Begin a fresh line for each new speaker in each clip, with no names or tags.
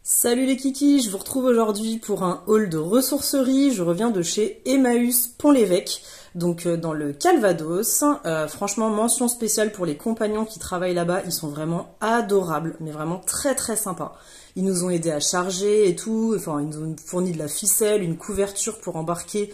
Salut les kikis, je vous retrouve aujourd'hui pour un haul de ressourcerie. Je reviens de chez Emmaüs Pont-l'Évêque, donc dans le Calvados. Franchement, mention spéciale pour les compagnons qui travaillent là-bas, ils sont vraiment adorables, mais vraiment très très sympas. Ils nous ont aidés à charger et tout, enfin ils nous ont fourni de la ficelle, une couverture pour embarquer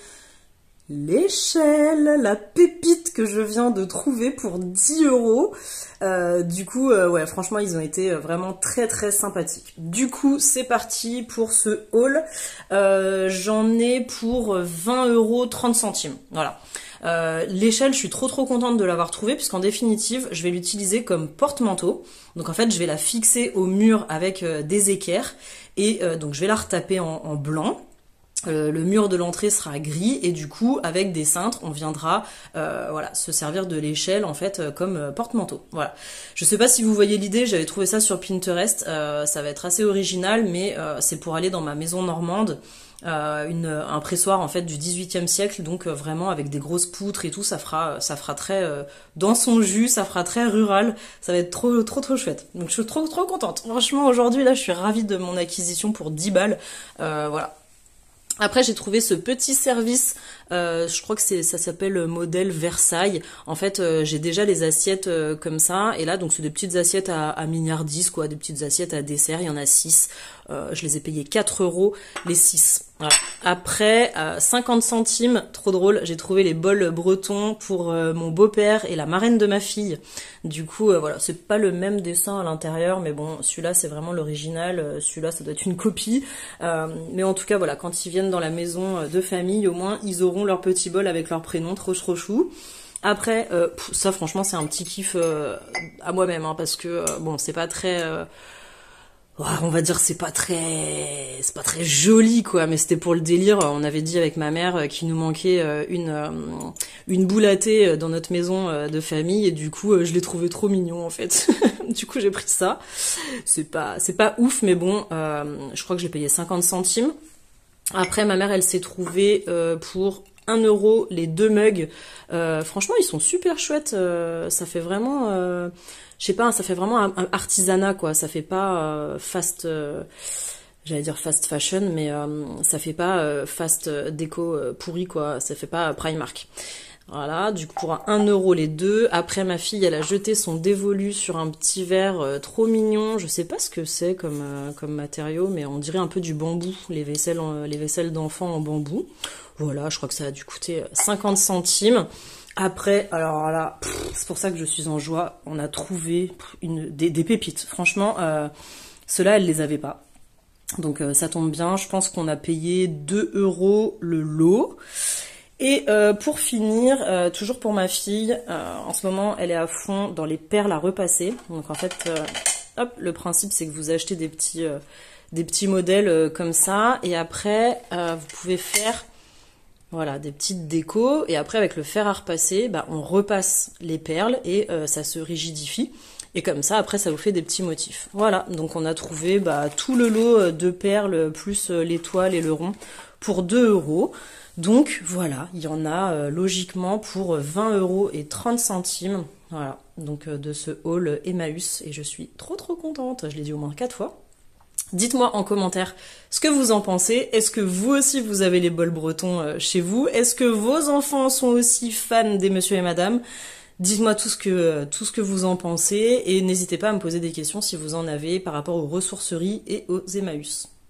l'échelle, la pépite que je viens de trouver pour 10 euros. Ouais, franchement, ils ont été vraiment très très sympathiques. Du coup, c'est parti pour ce haul. J'en ai pour 20 euros 30 centimes. Voilà. L'échelle, je suis trop contente de l'avoir trouvée puisqu'en définitive, je vais l'utiliser comme porte-manteau. Donc en fait, je vais la fixer au mur avec des équerres et donc je vais la retaper en blanc. Le mur de l'entrée sera gris et du coup avec des cintres on viendra se servir de l'échelle en fait comme porte-manteau. Voilà. Je sais pas si vous voyez l'idée, j'avais trouvé ça sur Pinterest, ça va être assez original mais c'est pour aller dans ma maison normande. Un pressoir en fait du 18e siècle, donc vraiment avec des grosses poutres et tout, ça fera très dans son jus, ça fera très rural, ça va être trop chouette. Donc je suis trop contente. Franchement aujourd'hui là je suis ravie de mon acquisition pour 10 balles. Voilà. Après j'ai trouvé ce petit service, je crois que ça s'appelle modèle Versailles. En fait j'ai déjà les assiettes comme ça, et là donc c'est des petites assiettes à milliardise quoi, des petites assiettes à dessert, il y en a 6. Je les ai payées 4 euros les 6. Voilà. Après 50 centimes, trop drôle, j'ai trouvé les bols bretons pour mon beau-père et la marraine de ma fille. Du coup voilà, c'est pas le même dessin à l'intérieur, mais bon celui-là c'est vraiment l'original, celui-là ça doit être une copie. Mais en tout cas voilà, quand ils viennent dans la maison de famille, au moins ils auront leur petit bol avec leur prénom, trop chou. Après ça franchement c'est un petit kiff à moi-même hein, parce que bon c'est pas très on va dire c'est pas très joli quoi, mais c'était pour le délire. On avait dit avec ma mère qu'il nous manquait une boule à thé dans notre maison de famille, et du coup je l'ai trouvé trop mignon en fait. Du coup j'ai pris ça. C'est pas ouf, mais bon je crois que j'ai payé 50 centimes. Après ma mère elle s'est trouvée pour 1 euro les 2 mugs. Franchement ils sont super chouettes, ça fait vraiment je sais pas, ça fait vraiment un artisanat quoi, ça fait pas j'allais dire fast fashion, mais ça fait pas fast déco pourri quoi, ça fait pas Primark. Voilà, du coup pour 1 euro les 2. Après ma fille elle a jeté son dévolu sur un petit verre trop mignon, je sais pas ce que c'est comme matériau, mais on dirait un peu du bambou, les vaisselles d'enfants en bambou. Voilà, je crois que ça a dû coûter 50 centimes. Après, alors là, c'est pour ça que je suis en joie, on a trouvé des pépites. Franchement, ceux-là, elle les avait pas. Donc ça tombe bien, je pense qu'on a payé 2 euros le lot. Et pour finir, toujours pour ma fille, en ce moment, elle est à fond dans les perles à repasser. Donc en fait, hop, le principe, c'est que vous achetez des petits modèles comme ça. Et après, vous pouvez faire... Voilà, des petites décos, et après avec le fer à repasser, bah, on repasse les perles et ça se rigidifie. Et comme ça, après, ça vous fait des petits motifs. Voilà, donc on a trouvé tout le lot de perles, plus l'étoile et le rond, pour 2 euros. Donc voilà, il y en a logiquement pour 20 euros et 30 centimes. Voilà, donc de ce haul Emmaüs, et je suis trop contente, je l'ai dit au moins 4 fois. Dites-moi en commentaire ce que vous en pensez. Est-ce que vous aussi vous avez les bols bretons chez vous? Est-ce que vos enfants sont aussi fans des monsieur et madame? Dites-moi tout ce que vous en pensez, et n'hésitez pas à me poser des questions si vous en avez par rapport aux ressourceries et aux Emmaüs.